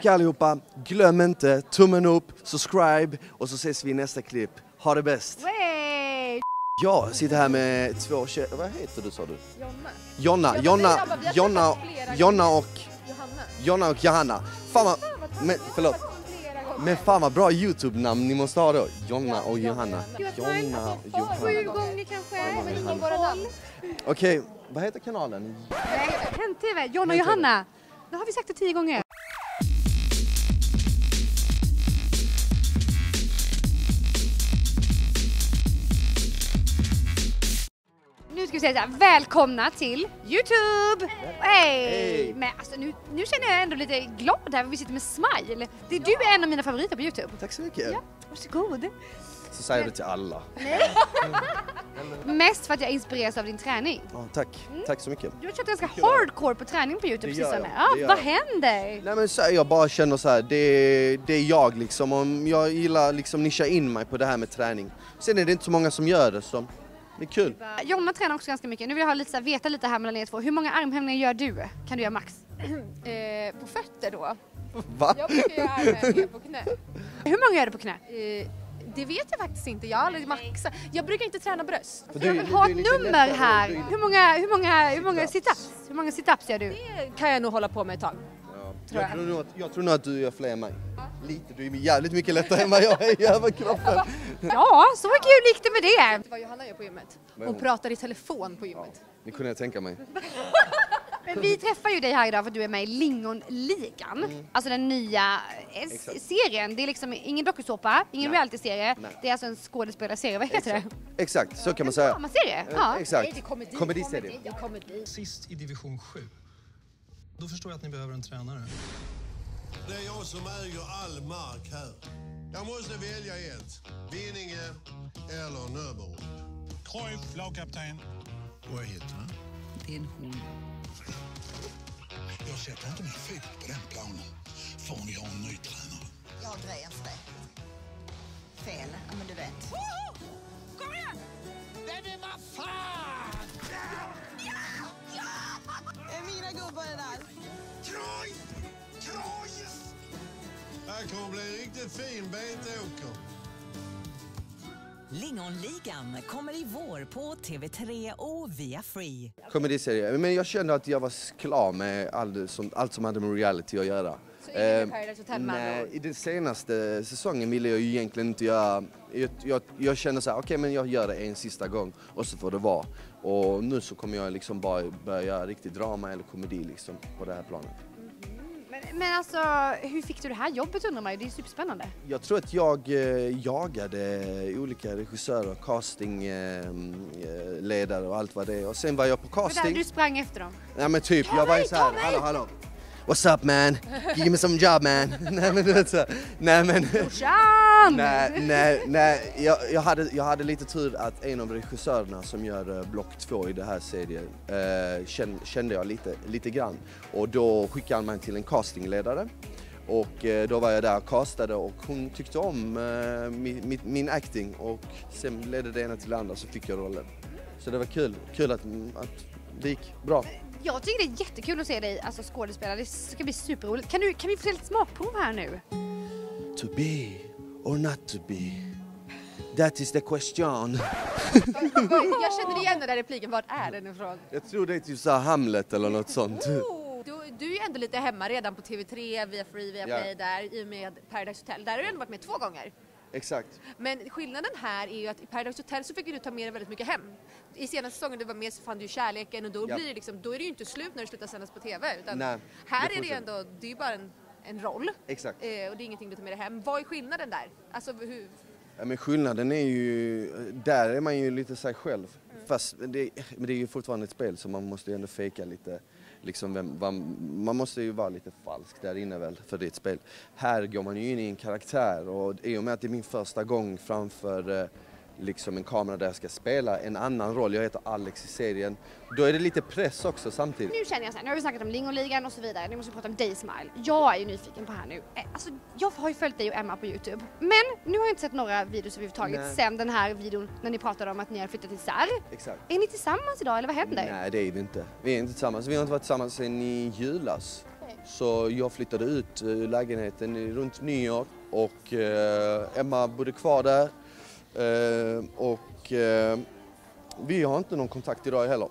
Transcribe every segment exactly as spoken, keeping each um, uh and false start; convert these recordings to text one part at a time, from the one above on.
allihopa, glöm inte tummen upp, subscribe och så ses vi i nästa klipp. Ha det bäst! Wey! Jag sitter här med två tjejer. Vad heter du, sa du? Jonna. Jonna, Jonna, Jonna, Jonna och Johanna. Jonna och Johanna. Fan vad, men, förlåt. Men fan vad bra YouTube-namn ni måste ha då. Jonna och Johanna. Jonna och Johanna. Sju gånger kanske, men ingen våra namn. Okej, vad heter kanalen? Hänt-T V, Jonna och Johanna. Nu har vi sagt det tio gånger. Nu ska vi säga så här, välkomna till YouTube! Hey. Hey. Men alltså, nu, nu känner jag ändå lite glad här, vi sitter med Smile. Det, du är en av mina favoriter på YouTube. Tack så mycket. Ja, varsågod. Så säger du till alla. Mest för att jag inspireras av din träning. Ja, tack. Mm. Tack så mycket. Du har kört ganska hardcore på träning på YouTube Det gör sistone. jag, Ja, det gör vad jag. händer? Nej men så här, jag bara känner så här, det, det är jag liksom. Om jag gillar liksom nischa in mig på det här med träning. Sen är det inte så många som gör det, så det är kul. Jonna tränar också ganska mycket. Nu vill jag ha lite så här, veta lite här mellan er två. Hur många armhävningar gör du? Kan du göra max? Eh, på fötter då? Va? Jag brukar göra armhävningar på knä. Hur många gör du på knä? Eh, det vet jag faktiskt inte. Jag har aldrig maxat. Jag brukar inte träna bröst. För Jag du- vill du- ha du är ett lite nummer lättare, här. du är- Hur många, hur många, hur många sit-ups? Hur många sit-ups gör du? Det kan jag nog hålla på med ett tag. Ja. Tror Jag, jag. tror nog att, jag tror nog att du gör fler än mig. Lite, du är jävligt mycket lättare än vad jag är i överkroppen. Ja, så kul gick det med det. Vad Johanna gör på gymmet. Vad Hon hon? pratar i telefon på gymmet. Det kunde jag tänka mig. Men vi träffar ju dig här idag för att du är med i Lingonligan. Mm. Alltså den nya eh, s- serien. Det är liksom ingen dokusåpa, ingen Nej. realityserie. Nej. Det är alltså en skådespelarserie. Vad heter det? Exakt, så kan man En säga. dramaserie? Ja. Exakt. Nej, det är komedi. Komediserie. Det är komedi. Sist i division sju. Då förstår jag att ni behöver en tränare. Det är jag som äger all mark här. Jag måste välja ett. Vinninge eller Nöberud. Cruyff, lagkapten. Vad heter han? Det är en hon. Jag sätter inte min fot på den planen förrän vi har en ny tränare. Jag har grejens rätt. Fel, ja, men du vet. Kom igen! Nej men vad fan! Det är mina gubbar det där. Cruyff! Cruyff! Det här kommer bli en riktigt fin betåker. Lingonligan kommer i vår på T V tre och via Free. Komediserie. Men jag kände att jag var klar med all, som, allt som hade med reality att göra. Så ingen Eh, Paradise Hotel med andra nej, ord. i den senaste säsongen ville jag ju egentligen inte göra. Jag, jag, jag kände så här, okej okay, men jag gör det en sista gång och så får det vara. Och nu så kommer jag liksom bara börja göra riktigt drama eller komedi liksom på det här planet. Men, men alltså, hur fick du det här jobbet undrar man ju? Det är superspännande. Jag tror att jag eh, jagade olika regissörer, castingledare eh, och allt vad det är. Och sen var jag på Men där, casting. du sprang efter dem. Ja men typ, Ta jag var ju mig, så här, ta mig! hallå hallå. What's up man? Give me some job man. Nej men du vet så här, nej men. Brorsan! Nej, nej, nej. Jag, jag, hade, jag hade lite tur att en av regissörerna som gör uh, block två i det här serien uh, kände, kände jag lite, lite grann. Och då skickade han mig till en castingledare. Och uh, då var jag där och castade och hon tyckte om uh, min, min, min acting och sen ledde det ena till det andra så fick jag rollen. Så det var kul, kul att, att det gick bra. Jag tycker det är jättekul att se dig alltså, skådespela. Det ska bli superroligt. Kan, du, kan vi få lite smakprov här nu? To be or not to be? That is the question. Jag känner igen den där repliken. Vart är den ifrån? Jag tror det är typ så här Hamlet eller något sånt. Oh, du, du är ju ändå lite hemma redan på T V tre, via Free, via Ja. Play där i och med Paradise Hotel. Där har du ändå varit med två gånger. Exakt. Men skillnaden här är ju att i Paradise Hotel så fick du ta med dig väldigt mycket hem. I senaste säsongen du var med så fann du ju kärleken och då, Ja. blir det liksom, då är det ju inte slut när det slutar sändas på T V. Utan Nej, här det är det ju fortsätter. ändå, det är ju bara en, en roll. Exakt. Eh, och det är ingenting du tar med dig hem. Vad är skillnaden där? Alltså hur... Ja, men skillnaden är ju, där är man ju lite sig själv. Mm. Fast det, men det är ju fortfarande ett spel så man måste ju ändå fejka lite. Liksom vem, vem, man måste ju vara lite falsk där inne väl för det är ett spel. Här går man ju in i en karaktär och i och med att det är min första gång framför eh, liksom en kamera där jag ska spela en annan roll. Jag heter Alex i serien. Då är det lite press också samtidigt. Nu känner jag så här, nu har vi snackat om Lingonligan och så vidare. Nu måste vi prata om dig Smile. Jag är ju nyfiken på här nu. Eh, Alltså, jag har ju följt dig och Emma på YouTube. Men nu har jag inte sett några videos överhuvudtaget Nej. sen den här videon när ni pratade om att ni har flyttat isär. Exakt. Är ni tillsammans idag eller vad händer? Nej, det är vi inte. Vi är inte tillsammans. Vi har inte varit tillsammans sedan i julas. Okay. Så jag flyttade ut ur lägenheten runt nyår och eh, Emma bodde kvar där. Eh, och eh, vi har inte någon kontakt idag heller.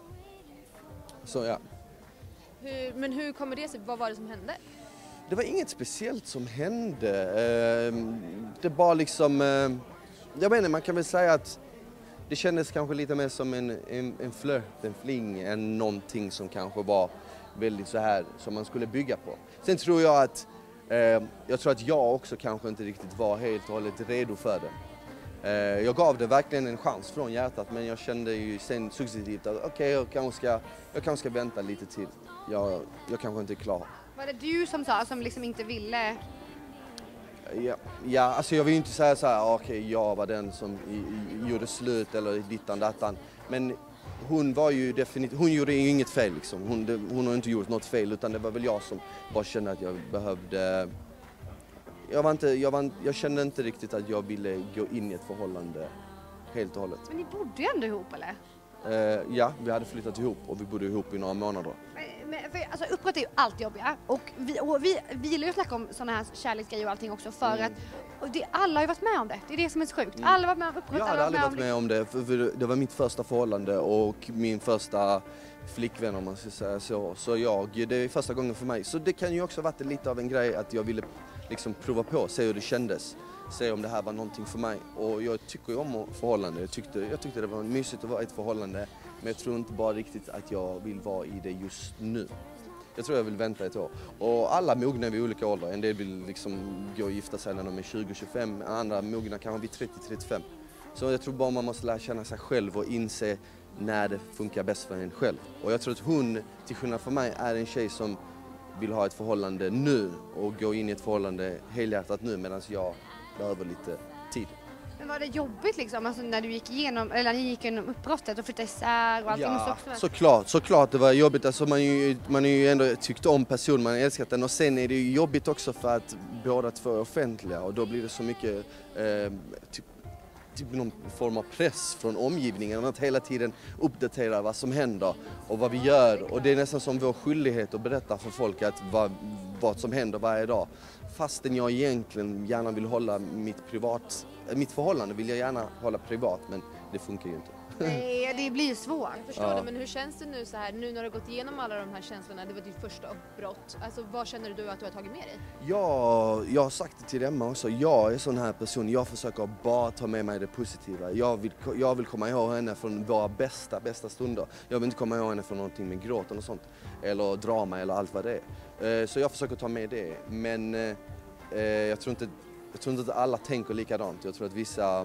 Så ja. Hur, men hur kommer det sig? Vad var det som hände? Det var inget speciellt som hände. Eh, det bara liksom... Eh, jag menar, man kan väl säga att det kändes kanske lite mer som en, en, en flört, en fling, än någonting som kanske var väldigt så här som man skulle bygga på. Sen tror jag att eh, jag tror att jag också kanske inte riktigt var helt och hållet redo för det. Eh, jag gav det verkligen en chans från hjärtat, men jag kände ju sen successivt att okej, okay, jag kanske ska jag kanske ska vänta lite till. Jag, jag kanske inte är klar. Var det du som sa som liksom inte ville? Ja, ja, alltså jag vill inte säga så här, okej, okay, jag var den som i, i, gjorde slut eller dittan dattan. Men hon var ju definitivt, hon gjorde ju inget fel liksom. Hon, det, hon har inte gjort något fel, utan det var väl jag som bara kände att jag behövde... Jag, var inte, jag, var, jag kände inte riktigt att jag ville gå in i ett förhållande helt och hållet. Men ni bodde ju ändå ihop, eller? Uh, ja, vi hade flyttat ihop och vi bodde ihop i några månader. Men, för, alltså, uppbrott är ju alltid jobbiga och vi, och vi, vi gillar ju att snacka om sådana här kärleksgrejer och allting också för mm. att och det, alla har ju varit med om det, det är det som är så sjukt. Mm. Alla har varit med om uppbrott. Jag hade aldrig varit med om det, för, för det var mitt första förhållande och min första flickvän om man ska säga så. Så jag, det är första gången för mig. Så det kan ju också varit lite av en grej att jag ville liksom prova på, se hur det kändes. Se om det här var någonting för mig. Och jag tycker ju om förhållande. Jag tyckte, jag tyckte det var mysigt att vara i ett förhållande. Men jag tror inte bara riktigt att jag vill vara i det just nu. Jag tror jag vill vänta ett år. Och alla mognar vid olika åldrar. En del vill liksom gå och gifta sig när de är tjugo tjugofem. Andra mognar kanske vid trettio trettiofem. Så jag tror bara man måste lära känna sig själv och inse när det funkar bäst för en själv. Och jag tror att hon, till skillnad från mig, är en tjej som vill ha ett förhållande nu. Och gå in i ett förhållande helhjärtat nu, medan jag behöver lite tid. Men var det jobbigt liksom, alltså när du gick igenom, eller när ni gick igenom uppbrottet och flyttade isär och allting? Ja, också också såklart, såklart det var jobbigt. Alltså man, ju, man är ju ändå tyckt om personen, man har älskat den. Och sen är det ju jobbigt också för att båda två är offentliga och då blir det så mycket eh, typ, typ någon form av press från omgivningen att hela tiden uppdatera vad som händer och vad vi gör. Och det är nästan som vår skyldighet att berätta för folk att vad, vad som händer varje dag. Fastän jag egentligen gärna vill hålla mitt privat, mitt förhållande vill jag gärna hålla privat, men det funkar ju inte. Nej, det blir ju svårt. Jag förstår Ja. det, men hur känns det nu så här, nu när du har gått igenom alla de här känslorna, det var ditt första uppbrott. Alltså vad känner du att du har tagit med dig? Ja, jag har sagt det till Emma också, jag är sån här person, jag försöker bara ta med mig det positiva. Jag vill, jag vill komma ihåg henne från våra bästa, bästa stunder. Jag vill inte komma ihåg henne från någonting med gråten och sånt. Eller drama eller allt vad det är. Så jag försöker ta med det, men eh, jag tror inte Jag tror inte att alla tänker likadant. Jag tror att vissa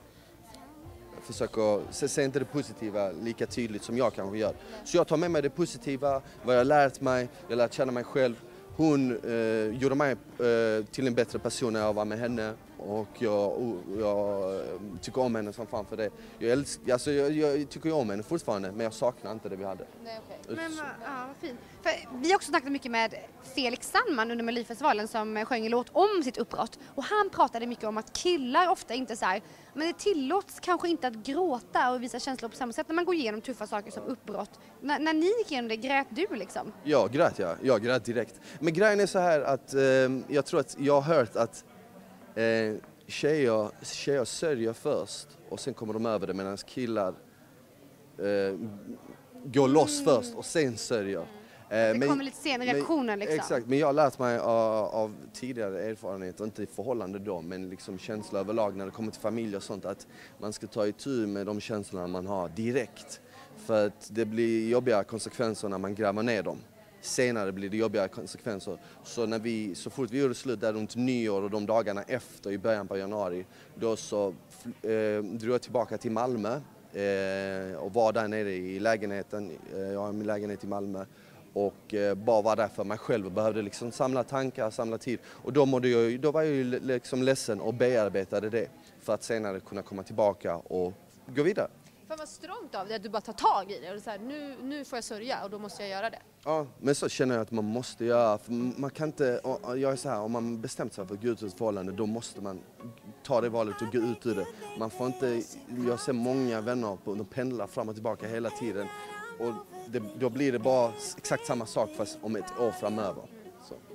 försöker se, se inte det positiva lika tydligt som jag kanske gör. Så jag tar med mig det positiva, vad jag har lärt mig, jag har lärt känna mig själv. Hon eh, gjorde mig eh, till en bättre person när jag var med henne. Och jag, jag tycker om henne som fan för det. Jag, älsk, alltså jag, jag tycker om henne fortfarande, men jag saknar inte det vi hade. Nej, okay. Men vad, ja, vad fint. För vi har också snackat mycket med Felix Sandman under Melodifestivalen som sjöng en låt om sitt uppbrott. Och han pratade mycket om att killar ofta inte så här, men det tillåts kanske inte att gråta och visa känslor på samma sätt när man går igenom tuffa saker som uppbrott. N- när ni gick igenom det, grät du liksom? Ja, grät jag. Jag grät direkt. Men grejen är så här att eh, jag tror att jag har hört att Eh, tjejer, tjejer sörjer först och sen kommer de över det, medan killar eh, går loss mm. först och sen sörjer. Eh, det men, kommer lite senare reaktioner liksom. Exakt, men jag har lärt mig av, av tidigare erfarenheter, inte i förhållande då, men liksom känsla överlag när det kommer till familj och sånt, att man ska ta itu med de känslorna man har direkt. För att det blir jobbiga konsekvenser när man gräver ner dem. Senare blir det jobbiga konsekvenser. Så, när vi, så fort vi gjorde slut där runt nyår och de dagarna efter i början på januari, då så eh, drog jag tillbaka till Malmö eh, och var där nere i lägenheten. Eh, jag har min lägenhet i Malmö och eh, bara var där för mig själv och behövde liksom samla tankar, samla tid. Och då, mådde jag, då var jag ju liksom ledsen och bearbetade det för att senare kunna komma tillbaka och gå vidare. Fan vad strångt av det att du bara tar tag i det och så här, nu, nu får jag sörja och då måste jag göra det. Ja, men så känner jag att man måste göra. För man kan inte, jag är så här, om man bestämt sig för att gå ut ur ett förhållande, då måste man ta det valet och gå ut ur det. Man får inte, jag ser många vänner på, de pendlar fram och tillbaka hela tiden. Och det, då blir det bara exakt samma sak fast om ett år framöver. Så.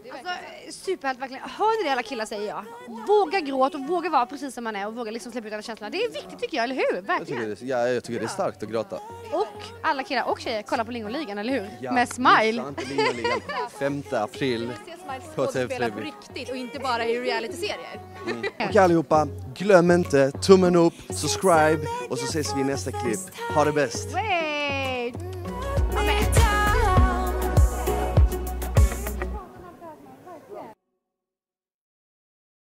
Alltså, superhärligt verkligen. Hör ni det alla killar säger jag? Våga gråta och våga vara precis som man är och våga liksom släppa ut alla känslorna. Det är viktigt tycker jag, eller hur? Jag Verkligen. tycker, det, ja, jag tycker det är starkt att gråta. Och alla killar och tjejer, kolla på Lingonligan, eller hur? Ja, Med Smile. missa inte Lingonligan. femte april på T V Spela tre. på riktigt och inte bara i reality-serier. Mm. Och allihopa, glöm inte tummen upp, subscribe och så ses vi i nästa klipp. Ha det bäst! Way.